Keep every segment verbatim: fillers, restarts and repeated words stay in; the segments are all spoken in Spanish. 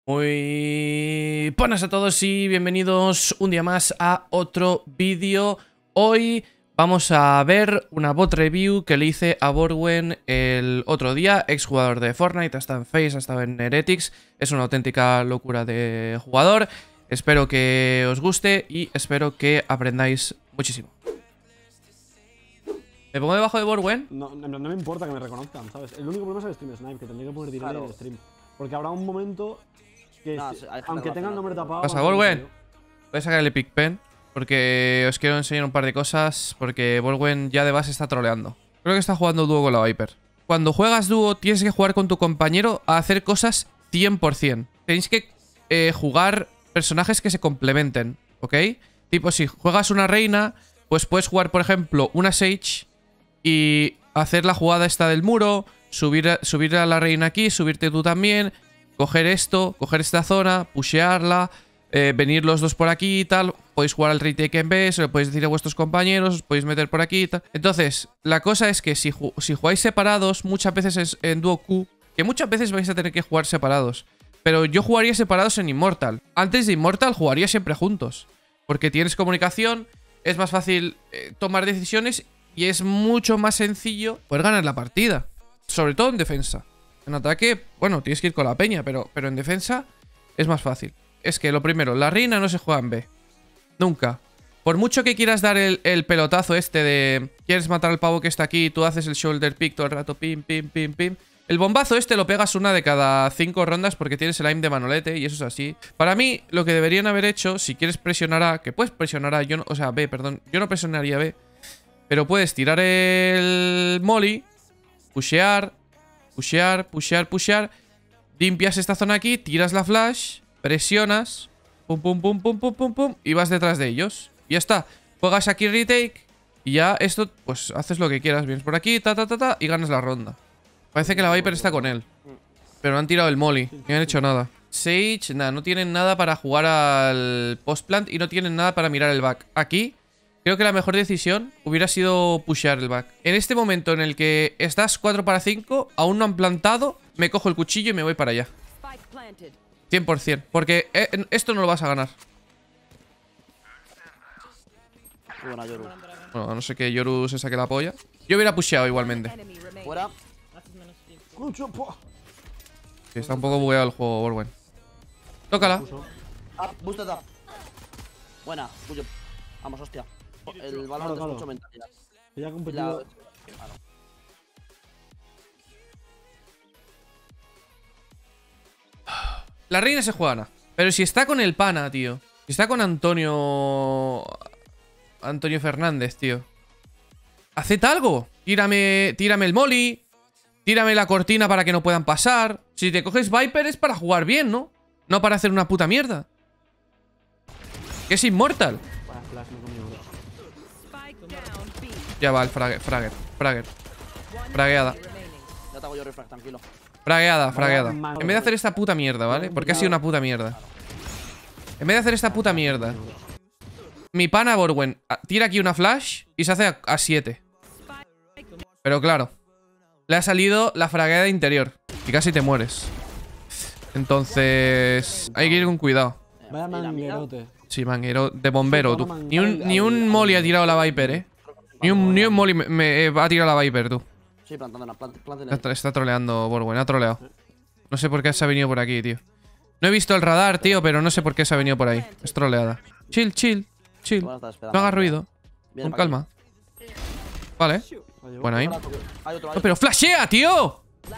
Muy buenas a todos y bienvenidos un día más a otro vídeo. Hoy vamos a ver una bot review que le hice a Borwen el otro día, exjugador de Fortnite, ha estado en FaZe, ha estado en Heretics. Es una auténtica locura de jugador. Espero que os guste y espero que aprendáis muchísimo. ¿Me pongo debajo de Borwen? No, no, no me importa que me reconozcan, ¿sabes? El único problema es el stream snipe, que tendría que poner delay Claro. en el stream. Porque habrá un momento que, No, si- hay gente aunque que tenga el lo hace, nombre ¿no? tapado... ¿Pasa, van a Borwen? salir. Voy a sacar el Epic Pen porque os quiero enseñar un par de cosas. Porque Borwen ya de base está troleando. Creo que está jugando dúo con la Viper. Cuando juegas dúo tienes que jugar con tu compañero a hacer cosas cien por cien. Tenéis que eh, jugar personajes que se complementen, ¿ok? Tipo, si juegas una reina, pues puedes jugar, por ejemplo, una Sage y hacer la jugada esta del muro, subir a, subir a la reina aquí, subirte tú también, coger esto, coger esta zona, pushearla, eh, venir los dos por aquí y tal. Podéis jugar al retake en B, se lo podéis decir a vuestros compañeros, os podéis meter por aquí y tal. Entonces, la cosa es que si, ju si jugáis separados, muchas veces es en dúo Q, que muchas veces vais a tener que jugar separados. Pero yo jugaría separados en Immortal. Antes de Immortal jugaría siempre juntos, porque tienes comunicación, es más fácil eh, tomar decisiones y es mucho más sencillo poder ganar la partida. Sobre todo en defensa. En ataque, bueno, tienes que ir con la peña, pero, pero en defensa es más fácil. Es que lo primero, la reina no se juega en B. Nunca. Por mucho que quieras dar el, el pelotazo este de... Quieres matar al pavo que está aquí, tú haces el shoulder pick todo el rato, pim, pim, pim, pim. El bombazo este lo pegas una de cada cinco rondas porque tienes el aim de manolete y eso es así. Para mí, lo que deberían haber hecho, si quieres presionar A, que puedes presionar A, yo no, o sea, B, perdón, yo no presionaría B. Pero puedes tirar el molly, pushear, pushear, pushear, pushear. Limpias esta zona aquí, tiras la flash, presionas, pum, pum, pum, pum, pum, pum, pum, y vas detrás de ellos. Y ya está. Juegas aquí retake y ya esto, pues haces lo que quieras. Vienes por aquí, ta, ta, ta, ta, y ganas la ronda. Parece que la Viper está con él. Pero no han tirado el molly, ni han hecho nada. Sage, nada, no tienen nada para jugar al post plant y no tienen nada para mirar el back. Aquí creo que la mejor decisión hubiera sido pushear el back. En este momento en el que estás cuatro para cinco, aún no han plantado, me cojo el cuchillo y me voy para allá. cien por cien. Porque eh, esto no lo vas a ganar. Qué buena, Yoru. Bueno, a no ser que Yoru se saque la polla. Yo hubiera pusheado igualmente. Fuera. Concho, po. Sí, está un poco bugueado el juego, Borwen. Tócala. Ah, boosted up. Buena, Buyo. Vamos, hostia. El balón Claro, es claro. mucho mentalidad. Ya ha La... competido... Claro. La reina se juega. Pero si está con el pana, tío. Si está con Antonio... Antonio Fernández, tío. Haced algo. Tírame, tírame el molly. Tírame la cortina para que no puedan pasar. Si te coges Viper es para jugar bien, ¿no? No para hacer una puta mierda. Que es Immortal. Vaya flash, me he comido, bro. Ya va el fragger, fragger, fragger. Fragueada. Ya te hago yo refrag, tranquilo. Fragueada, fragueada. Vaya En vez de hacer esta puta mierda, ¿vale? Porque ha sido una puta mierda. En vez de hacer esta puta mierda, mi pana Borwen tira aquí una flash y se hace a siete. Pero claro, le ha salido la fragueada interior y casi te mueres. Entonces hay que ir con cuidado. Vaya ¿Y la mía? manguerote. Sí, manguero de bombero, tú. Ni un, ni un molly ha tirado la Viper, eh. Ni un, ni un molly me, me- eh, ha tirado la Viper, tú. Sí, plantando una planta. Planten Está, está troleando Borwen, ha troleado. No sé por qué se ha venido por aquí, tío. No he visto el radar, tío, pero no sé por qué se ha venido por ahí. Es troleada. Chill, chill, chill. No hagas ruido. Con calma. Vale. Bueno, ahí. Hay otro, hay No, pero flashea, tío.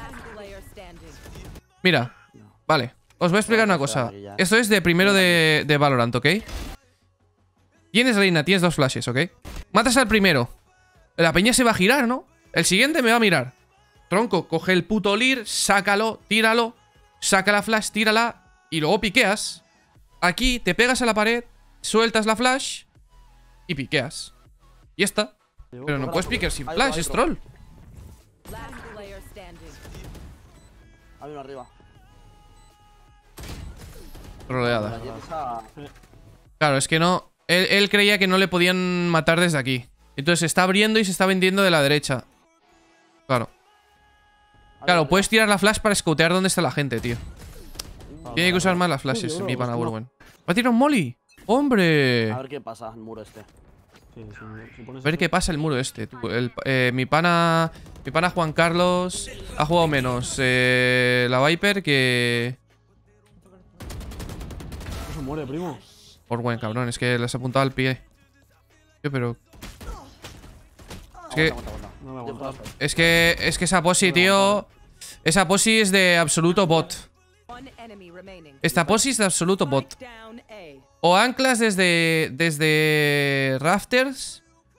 Mira. Vale. Os voy a explicar una cosa. Esto es de primero de, de Valorant, ¿ok? Tienes reina, tienes dos flashes, ¿ok? Matas al primero. La peña se va a girar, ¿no? El siguiente me va a mirar. Tronco, coge el puto Leer, sácalo, tíralo, saca la flash, tírala y luego piqueas. Aquí te pegas a la pared, sueltas la flash y piqueas. Y ya está. Pero no puedes piquear sin flash, es troll. Hay uno arriba. Troleada. La Jet esa- Claro, es que no... Él, él creía que no le podían matar desde aquí. Entonces se está abriendo y se está vendiendo de la derecha. Claro. Claro, puedes tirar la flash para scoutear dónde está la gente, tío. Tiene que usar más las flashes, Uy, bro, mi pana hostia. Borwen. ¡Va a tirar un molly! ¡Hombre! A ver qué pasa el muro este. Sí, si, si pones A ver qué pasa el muro este. Tú. El, eh, mi pana. Mi pana Juan Carlos ha jugado menos eh, la Viper que. No se muere, primo. Borwen, cabrón. Es que les ha apuntado al pie. Tío, pero. Es que. Aguanta, aguanta, No me aguanta. aguantas. Es que. Es que esa posi, tío. Esa posi es de absoluto bot. Esta posi es de absoluto bot. O anclas desde. Desde rafters.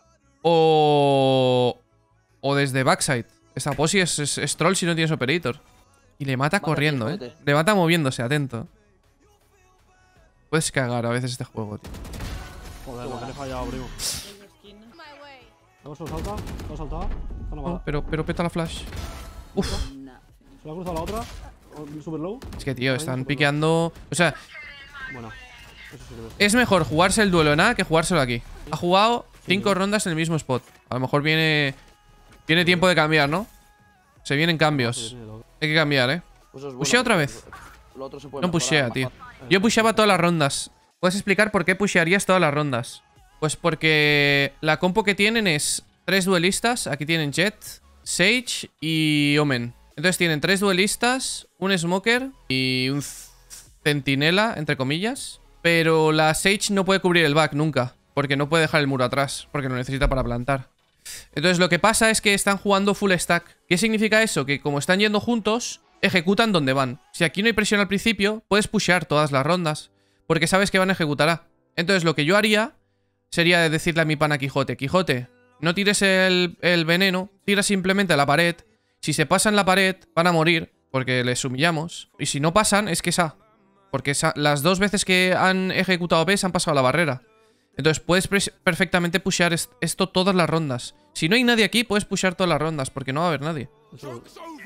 O. O desde backside. Esta posi es, es, es troll si no tienes operator. Y le mata Mata, corriendo, tío, eh. jódete. Le mata moviéndose, atento. Puedes cagar a veces este juego, tío. Joder, lo que le he fallado, primo. Luego se lo salta, se lo ha saltado. Está Oh, nomás. pero, pero peta la flash. Uf. Se lo ha cruzado la otra. Oh, Super low. Es que, tío, están piqueando. O sea, Bueno, eso sirve. es mejor jugarse el duelo en A que jugárselo aquí. Ha jugado cinco rondas en el mismo spot. A lo mejor viene. Viene tiempo de cambiar, ¿no? Se vienen cambios. Hay que cambiar, eh. Pues eso es bueno, ¿Pushea otra porque vez? Lo otro se puede No mejorar, pushea, tío. bajar. Yo pusheaba todas las rondas. ¿Puedes explicar por qué pushearías todas las rondas? Pues porque la compo que tienen es tres duelistas. Aquí tienen Jet, Sage y Omen. Entonces tienen tres duelistas, un Smoker y un Centinela, entre comillas. Pero la Sage no puede cubrir el back nunca, porque no puede dejar el muro atrás, porque lo necesita para plantar. Entonces lo que pasa es que están jugando full stack. ¿Qué significa eso? Que como están yendo juntos, ejecutan donde van. Si aquí no hay presión al principio, puedes pushear todas las rondas, porque sabes que van a ejecutar A. Entonces lo que yo haría sería decirle a mi pana Quijote: Quijote, no tires el, el veneno, tira simplemente a la pared. Si se pasan la pared, van a morir, porque les humillamos. Y si no pasan, es que es A. Porque esa, las dos veces que han ejecutado B se han pasado la barrera. Entonces puedes perfectamente pushear est esto todas las rondas. Si no hay nadie aquí, puedes pushear todas las rondas, porque no va a haber nadie. Eso-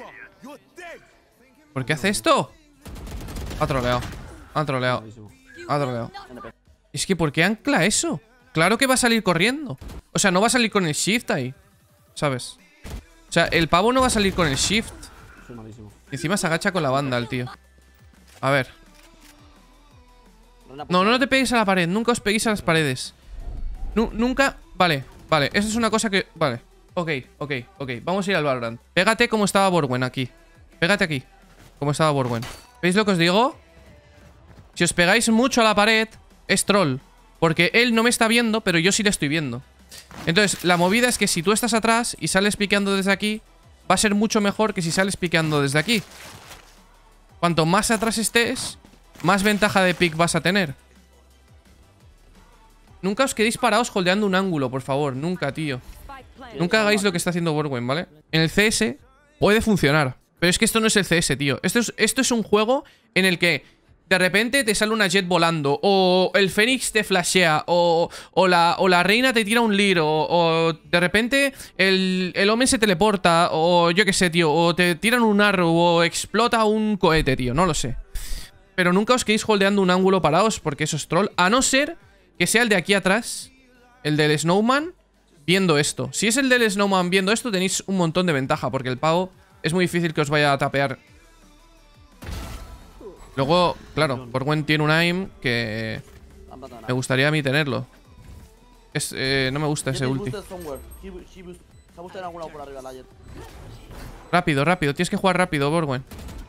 ¿Por qué hace esto? Ha troleado. Ha troleado. buenísimo. Ha troleado. N P. Es que ¿por qué ancla eso? Claro que va a salir corriendo. O sea, no va a salir con el shift ahí, ¿sabes? O sea, el pavo no va a salir con el shift. Soy malísimo. Y encima se agacha con la banda el tío. A ver. Rena, No, pushea. no te peguéis a la pared. Nunca os peguéis a las paredes. Nu- nunca... Vale, vale. Eso es una cosa que... Vale. Ok, ok, ok. Vamos a ir al Valorant. Pégate como estaba Borwen aquí. Pégate aquí. Como estaba Borwen. ¿Veis lo que os digo? Si os pegáis mucho a la pared, es troll. Porque él no me está viendo, pero yo sí le estoy viendo. Entonces, la movida es que si tú estás atrás y sales piqueando desde aquí, va a ser mucho mejor que si sales piqueando desde aquí. Cuanto más atrás estés, más ventaja de pick vas a tener. Nunca os quedéis parados holdeando un ángulo, por favor. Nunca, tío. Nunca hagáis lo que está haciendo Borwen, ¿vale? En el C S puede funcionar. Pero es que esto no es el C S, tío. Esto es, esto es un juego en el que de repente te sale una Jet volando, o el Fénix te flashea, o, o, la, o la reina te tira un Leer, o, o de repente el, el Omen se teleporta, o yo qué sé, tío, o te tiran un arrow, o explota un cohete, tío, no lo sé. Pero nunca os quedéis holdeando un ángulo parados, porque eso es troll, a no ser que sea el de aquí atrás, el del Snowman, viendo esto. Si es el del Snowman viendo esto, tenéis un montón de ventaja, porque el pavo es muy difícil que os vaya a tapear. Luego, claro, Borwen tiene un aim que Han matado a me nadie. gustaría a mí tenerlo. Es, eh, no me gusta ese Jet is ulti. boosted somewhere. He- he boost- Se ha boostado en algún lado por arriba la Jet. Rápido, rápido. Tienes que jugar rápido, Borwen.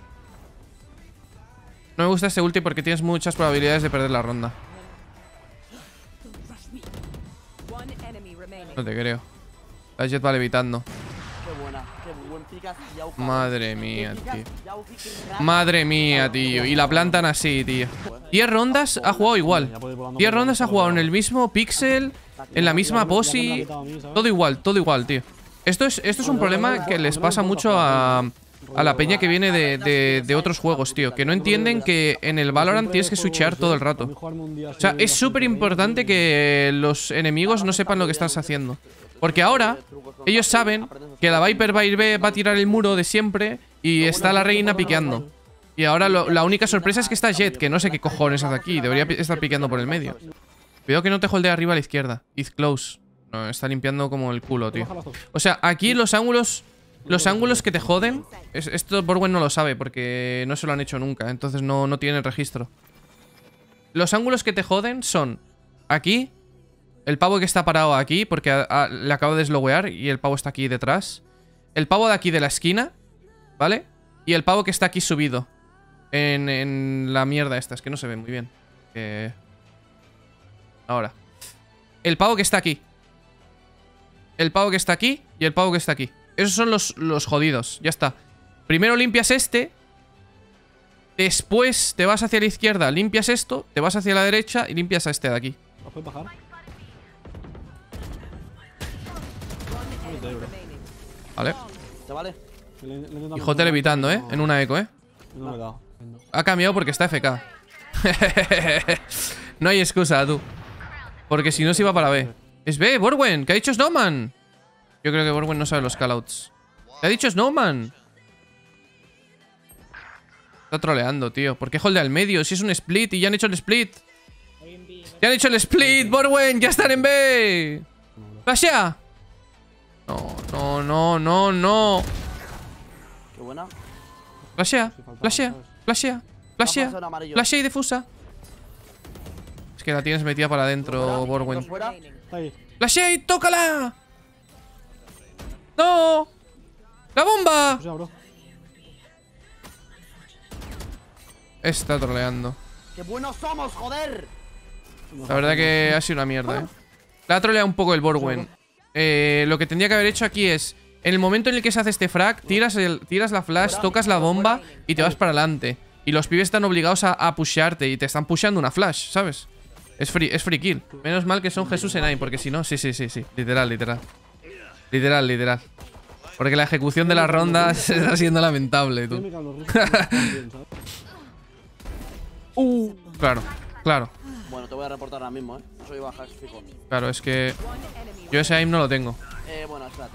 No me gusta ese ulti porque tienes muchas probabilidades de perder la ronda. No te creo. La Jet va levitando. Qué buena, qué buen picas. Yao, Madre Qué mía, picas, tío. Yao, qué rata. Madre mía, tío. Y la plantan así, tío. diez rondas ha jugado igual. diez rondas ha jugado en el mismo pixel, en la misma posi. Todo igual, todo igual, tío. Esto es, esto es un problema que les pasa mucho a, a la peña que viene de, de, de otros juegos, tío. Que no entienden que en el Valorant tienes que switchear todo el rato. O sea, es súper importante que los enemigos no sepan lo que estás haciendo. Porque ahora ellos saben que la Viper va a ir B, va a tirar el muro de siempre y está la reina piqueando. Y ahora lo- la única sorpresa es que está Jet, que no sé qué cojones hace aquí. Debería pi- estar piqueando por el medio. Cuidado que no te holdee arriba a la izquierda. It's close. No, está limpiando como el culo, tío. O sea, aquí los ángulos los ángulos que te joden. es- Esto Borwen no lo sabe porque no se lo han hecho nunca. Entonces no, no tiene el registro. Los ángulos que te joden son aquí. El pavo que está parado aquí porque a- a- le acabo de slowear y el pavo está aquí detrás. El pavo de aquí de la esquina, ¿vale? Y el pavo que está aquí subido En, en la mierda esta, es que no se ve muy bien. Eh... Ahora. El pavo que está aquí. El pavo que está aquí y el pavo que está aquí. Esos son los, los jodidos, ya está. Primero limpias este. Después te vas hacia la izquierda, limpias esto. Te vas hacia la derecha y limpias a este de aquí. ¿Lo puedes bajar? Vale. ¿Te vale? Le- le he intentado Hijote meter- levitando, eh. no, En una eco, eh. No me he dado. Ha cambiado porque está F K. No hay excusa, tú. Porque si no se iba para B. Es B, Borwen, que ha dicho Snowman. Yo creo que Borwen no sabe los callouts. ¿Qué ha dicho Snowman? Está troleando, tío. ¿Por qué holdea al medio? Si es un split y ya han hecho el split. Ya han hecho el split, Borwen. Ya están en B. ¡Flashea! No, no, no, no, no. Qué buena. Flashea, faltaba, flashea, ¿sabes? flashea, Vamos a flashea. hacer amarillo. Flashea y defusa. Es que la tienes metida para adentro, Fuera, Borwen. fuera. Ahí. ¡Flashea y tócala! ¡No! ¡La bomba! O sea, bro. Está troleando. ¡Qué buenos somos, joder! La verdad que ha sido una mierda, eh. La ha troleado un poco el Borwen. Eh, lo que tendría que haber hecho aquí es... En el momento en el que se hace este frag, tiras, el, tiras la flash, tocas la bomba y te vas para adelante. Y los pibes están obligados a, a pushearte y te están pusheando una flash, ¿sabes? Es free, es free kill. Menos mal que son Jesús en ahí, porque si no, sí, sí, sí, sí. Literal, literal. Literal, literal. Porque la ejecución de las rondas está siendo lamentable, Tiene tú. que los rusos también, ¿sabes? Uh, claro, claro. Bueno, te voy a reportar ahora mismo, eh. Soy bajas, fijo. Claro, es que yo ese aim no lo tengo. Eh, bueno, espérate.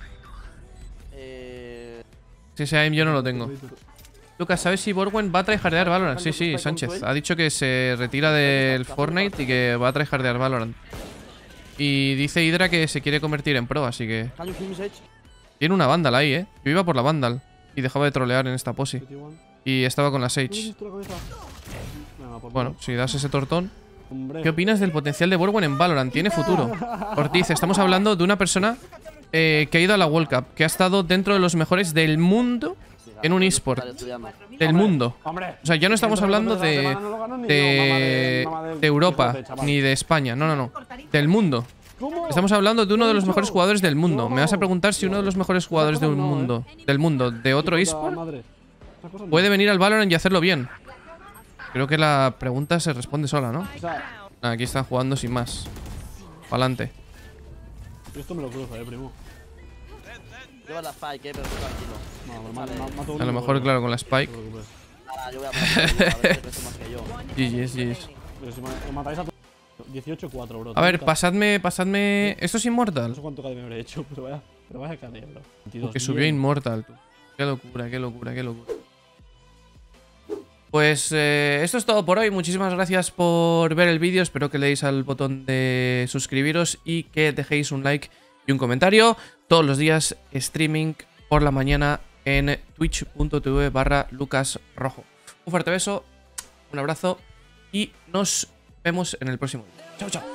Eh. Si ese aim yo no lo tengo. Lucas, ¿sabes si Borwen va a tryhardear Valorant? Sí, sí, Sánchez. Ha dicho que se retira del Fortnite y que va a tryhardear Valorant. Y dice Hydra que se quiere convertir en pro, así que... Can you hear me, Sage? Tiene una Vandal ahí, ¿eh? Yo iba por la Vandal y dejaba de trolear en esta posi. Y estaba con la ¿No Sage. hiciste la cabeza? Venga, por Bueno, favor. si das ese tortón... Hombre. ¿Qué opinas del potencial de Borwen en Valorant? Tiene futuro. Ortiz, estamos hablando de una persona eh, que ha ido a la World Cup, que ha estado dentro de los mejores del mundo en un eSport. Estaré estudiando. Del mundo. Hombre. O sea, ya no estamos hablando de, de, de Europa ni de España. No, no, no. Del mundo. ¿Cómo? Estamos hablando de uno de los mejores jugadores del mundo. Me vas a preguntar si uno de los mejores jugadores de un mundo, del mundo, de otro eSport, puede venir al Valorant y hacerlo bien. Creo que la pregunta se responde sola, ¿no? O sea, Aquí están jugando sin más. Pa'lante. yo esto me lo cruzo, eh, primo. Lleva la spike, eh, pero tú tranquilo. No, me Vale. ma- ma- mato A uno, lo mejor, no claro, con la Spike. te preocupes. Nada, yo voy a poner a ver si crees más que yo. G G's, G G's. Pero si ma- me matáis a todos. dieciocho cuatro, bro. A ver, treinta. pasadme, pasadme... ¿Esto es No Immortal? sé cuánto K D me habré hecho, pero vaya, pero vaya K D, bro. veintidós, Que subió bien. Immortal, tú. Qué locura, qué locura, qué locura. Pues eh, esto es todo por hoy. Muchísimas gracias por ver el vídeo. Espero que le deis al botón de suscribiros y que dejéis un like y un comentario. Todos los días streaming por la mañana en twitch.tv barra Lucas Rojo. Un fuerte beso, un abrazo y nos vemos en el próximo vídeo. Chao, chao.